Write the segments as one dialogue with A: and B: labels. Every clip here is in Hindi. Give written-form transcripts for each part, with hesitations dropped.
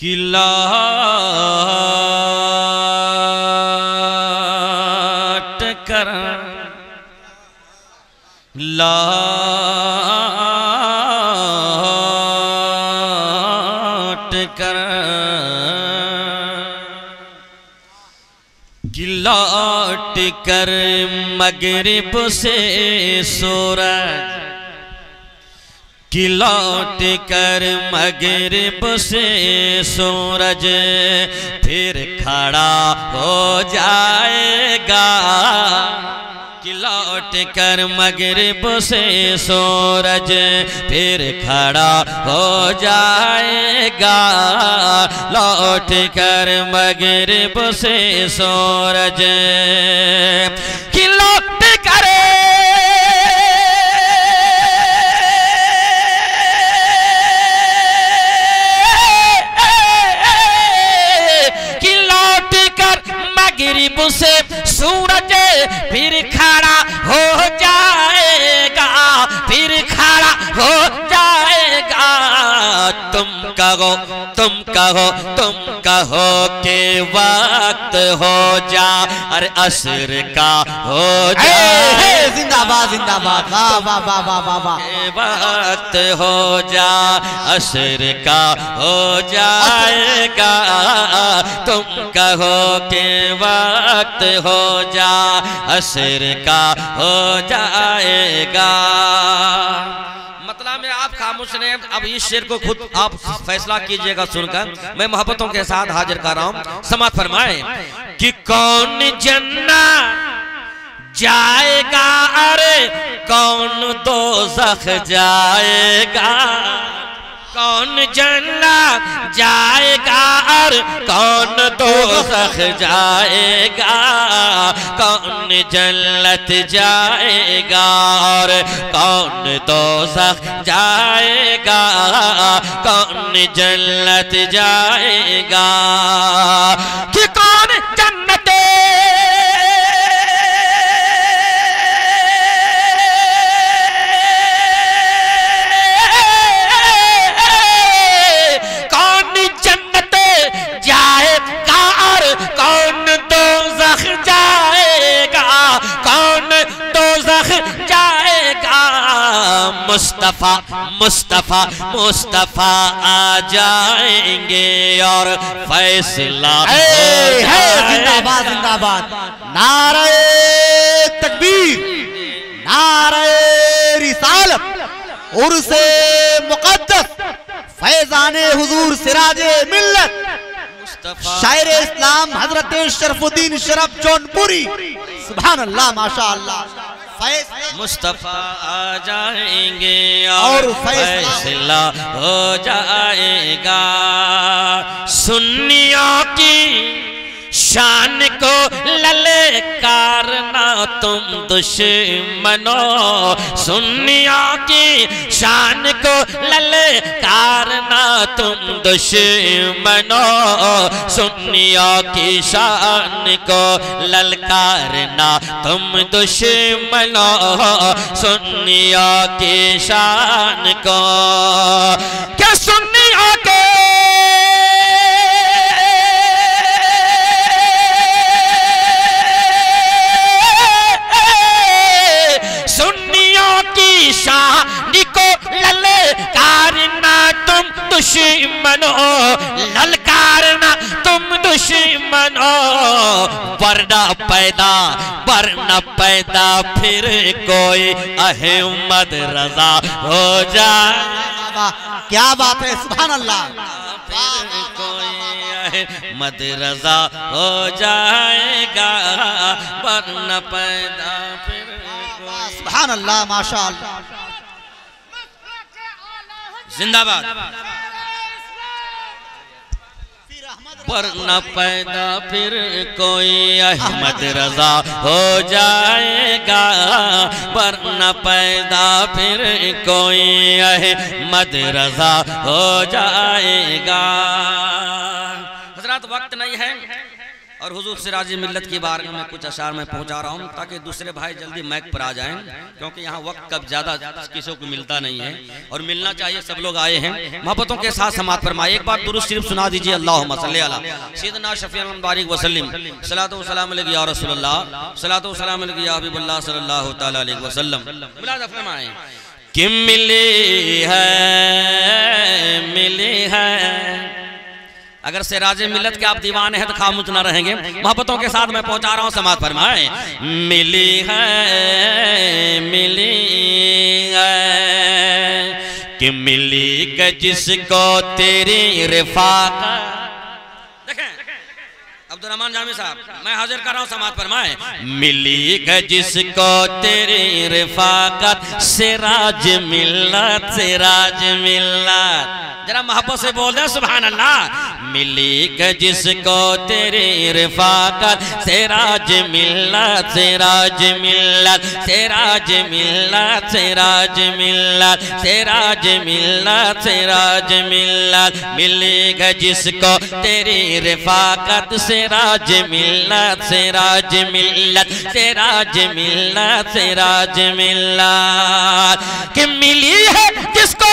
A: कि लौट कर कि लौट कर मगरिब से सूरज कि लौट कर मगरिब से सूरज फिर खड़ा हो जाएगा कि लौट कर मगरिब से सूरज फिर खड़ा हो जाएगा लौट कर मगरिब से सूरज कि लौट कर मगरिब से सूरज फिर खड़ा हो जाएगा फिर खड़ा हो जाएगा तुम कहो के वक्त हो जा अरे असर का हो जाए
B: जिंदाबाद जिंदाबाद वाह वाह वाह वाह वाह वाह
A: वक्त हो जा असर का हो जाएगा तुम कहो के वक्त हो जा असर का हो जाएगा। मतलब में आप खामोश रहे। अब इस शेर को खुद आप फैसला कीजिएगा सुनकर। मैं मोहब्बतों के साथ हाजिर कर रहा हूं। समाअत फरमाए कि कौन जन्नत जाएगा अरे कौन दोज़ख जाएगा कौन जन्नत जाएगा और कौन दोज़ख जाएगा कौन जन्नत जाएगा और कौन दोज़ख जाएगा कौन जन्नत जाएगा कि कौन जन्नत मुस्तफा मुस्तफा मुस्तफा आ जाएंगे और फैसला
B: जिंदाबाद जिंदाबाद नारे तकबीर नारे रिसालत उर्से मुक़द्दस फैज़ाने हुजूर सिराजे मिल्लत शायर इस्लाम हजरत शरफुद्दीन शरफ जौनपुरी सुभान अल्लाह माशा अल्लाह
A: मुस्तफा आ जाएंगे और फैसला हो जाएगा सुन्नियों की शान को ललकारना तुम दुश्मनों सुन्नियों की शान को ललकारना तुम दुश्मनों सुन्नियों की शान को ललकारना तुम दुश्मनों सुन्नियों की शान को क्या सुन्नियों के शान को ललकारना तुम दुश्मनों ललकारना तुम दुश्मनों वरना पैदा फिर कोई अहमद रजा हो जाए
B: क्या बात है सुभान अल्लाह
A: फिर कोई अहमद रजा हो जाएगा वरना पैदा फिर
B: सुभान अल्लाह माशा अल्लाह
A: जिंदाबाद पर न पैदा फिर कोई अहमद रजा हो जाएगा पर न पैदा फिर कोई अहमद रजा हो जाएगा। हजरात वक्त नहीं है और हुजूर सिराज मिल्लत की बारगाह में कुछ अशार में पहुंचा रहा हूं ताकि दूसरे भाई जल्दी मैक पर आ जाएं, क्योंकि यहाँ वक्त कब ज्यादा किसी को मिलता नहीं है और मिलना चाहिए। सब लोग आए हैं, मोहब्बतों के साथ समात फरमाए। एक बार दुरूद शरीफ सुना दीजिए। अल्लाहुम्मा सल्ली अला सय्यिदना शफीअल बारिक वसल्लम सलातो व सलाम अलैहि या रसूलल्लाह सलातो व सलाम अलैहि या हबीबल्लाह सल्लल्लाहु तआला अलैहि वसल्लम। मुलाज़ा फरमाएं कि मिली है। अगर सिराज मिल्लत के आप दीवाने हैं तो खामोश ना रहेंगे। मोहब्बतों के साथ मैं पहुंचा रहा हूं, समात फरमाएं। मिली है कि मिली के जिसको तेरी रिफाकत। देखें अब्दुर्रहमान जामी साहब, मैं हाजिर कर रहा हूं, समात फरमाएं। मिली के जिसको तेरी रिफाकत सिराज मिल्लत, सिराज मिल्लत। जरा मोहब्बत से बोल दे सुभान अल्लाह। मिली के जिसको तेरी रिफाकत सिराज मिल्लत, सिराज मिल्लत, सिराज मिल्लत, सिराज मिल्लत, सिराज मिल्लत, सिराज मिल्लत। मिली के जिसको तेरी रिफाकत सिराज मिल्लत, सिराज मिल्लत, सिराज मिल्लत, सिराज मिल्लत। कि मिली है जिसको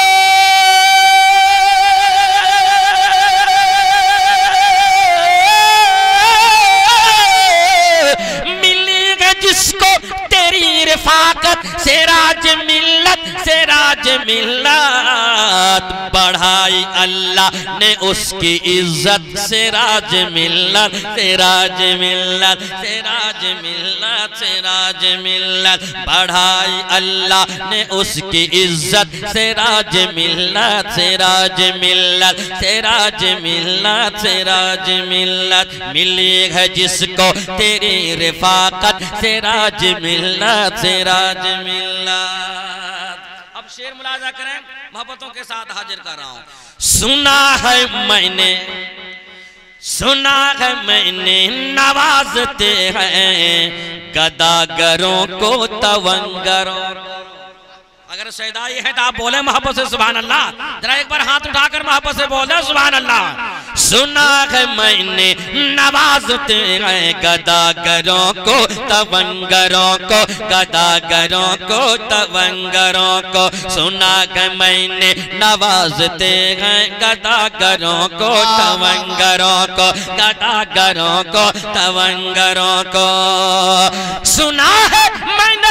A: जिसको तेरी रिफाकत सिराज मिल्लत, सिराज मिल्लत। बढ़ाई अल्लाह ने उसकी इज्जत सिराज मिल्लत, सिराज मिल्लत, सिराज मिल्लत, सिराज मिल्लत। बढ़ाई अल्लाह ने उसकी इज्जत सिराज मिल्लत, सिराज मिल्लत, सिराज मिल्लत, सिराज मिल्लत। मिली है जिसको तेरी रिफाकत सिराज मिल्लत, सिराज मिल्लत। अब शेर मुलाजा करें, मोहब्बतों के साथ हाजिर कर रहा हूं। सुना है मैंने, सुना है मैंने नवाजते हैं गदागरों को तवंगरों। अगर सैदाई है तो आप बोले मोहब्बत से सुभान अल्लाह। जरा एक बार हाथ उठाकर मोहब्बत से बोले सुभान अल्लाह। सुना है मैंने नवाजते हैं गदागरों को तवंगरों को, गदागरों को तवंगरों को। सुना है मैंने नवाजते हैं गदागरों को तवंगरों को, गदागरों को तवंगरों को। सुना है मैंने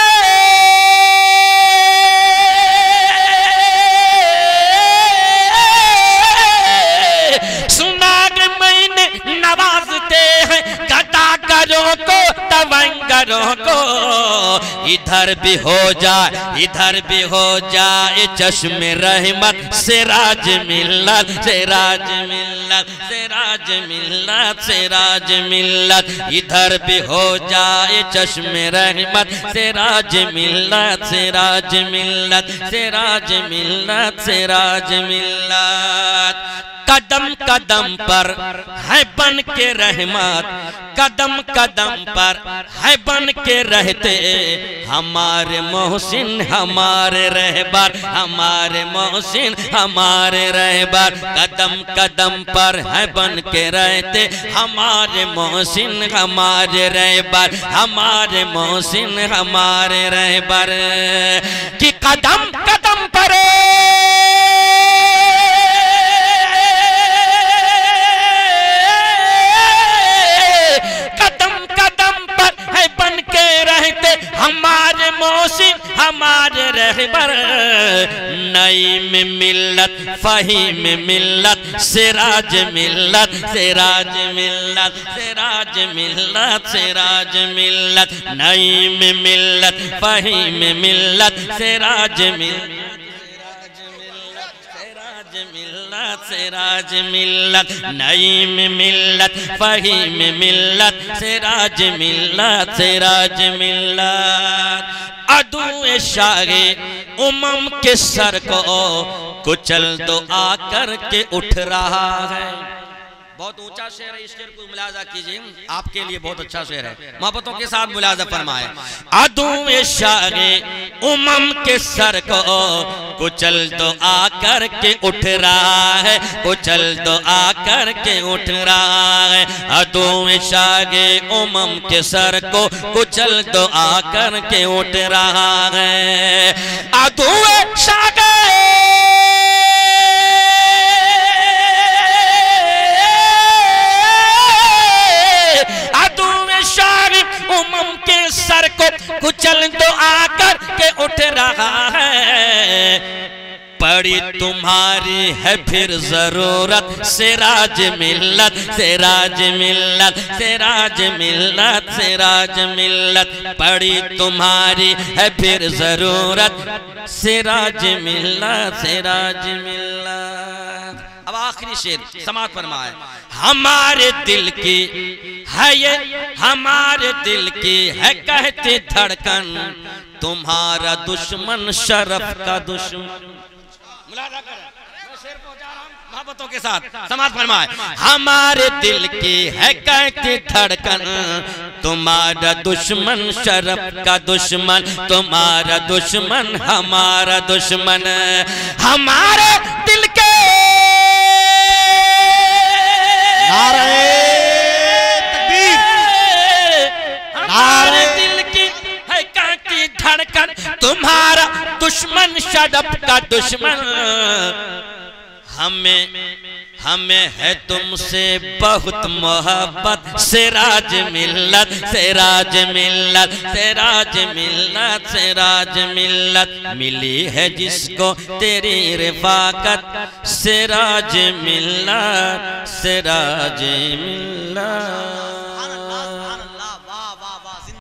A: नवाजते हैं गदागरों को तवंगरों को। इधर भी हो जाए, इधर भी हो जाए चश्मे रहमत सिराज मिल्लत, सिराज मिल्लत, सिराज मिल्लत, सिराज मिल्लत। इधर भी हो जाए चश्मे रहमत सिराज मिल्लत, सिराज मिल्लत, सिराज मिल्लत, सिराज मिल्लत। कदम कदम पर है बन के रहमत, कदम कदम पर है बन के रहते हमारे मोहसिन, हमारे रहबर, हमारे मोहसिन, हमारे रहबर। कदम कदम पर है बन के रहते हमारे मोहसिन, हमारे रहबर, हमारे मोहसिन, हमारे रहबर। कि कदम कदम पर हमारे मोहसिन, हमारे रहबर। नई में मिल्लत, फहीम मिल्लत, सिराज मिल्लत, सिराज मिल्लत, सिराज मिल्लत, सिराज मिल्लत। नई में मिल्लत, फहीम मिल्लत, सिराज मिल्लत, सिराज मिल्लत। नईम मिल्लत, फहीम मिल्लत, सिराज मिल्लत, सिराज मिल्लत। अदू शाहे उमम के सर को कुचल दो आकर के उठ रहा है। बहुत ऊंचा शेर है, इस शेर को मुलाजा कीजिए, आपके लिए बहुत अच्छा शेर है। मोहब्बतों के साथ मुलाजा फरमाए। अदू शागे उमम के सर को कुचल तो आकर के उठ रहा है, कुचल तो आकर के उठ रहा है। अदू शागे उमम के सर को कुचल तो आकर के उठ रहा है। अदू शागे उमम के सर को कुचल तो आकर के उठ रहा है। पड़ी तुम्हारी है फिर जरूरत सिराज मिल्लत, सिराज मिल्लत, सिराज मिल्लत, सिराज मिल्लत। पड़ी तुम्हारी है फिर जरूरत सिराज मिल्लत, सिराज मिल्लत। अब आखिरी शेर समात फरमाए। हमारे दिल की है ये, हमारे दिल की है कहती धड़कन, तुम्हारा दुश्मन शरफ का दुश्मन। मुलाजा करें, मैं शेर पहुंचा रहा हूं मोहब्बतों के साथ, समात फरमाए। हमारे दिल की है कहती धड़कन, तुम्हारा दुश्मन शरफ का दुश्मन, तुम्हारा दुश्मन हमारा दुश्मन। हमारे दिल के हमारे दिल की है कांटी धड़कन, तुम्हारा दुश्मन शरफ का दुश्मन। हमें है तुमसे बहुत मोहब्बत सिराज मिल्लत, सिराज मिल्लत, सिराज मिल्लत, सिराज मिल्लत। मिली है जिसको तेरी रिफाकत सिराज मिल्लत, सिराज मिल्लत।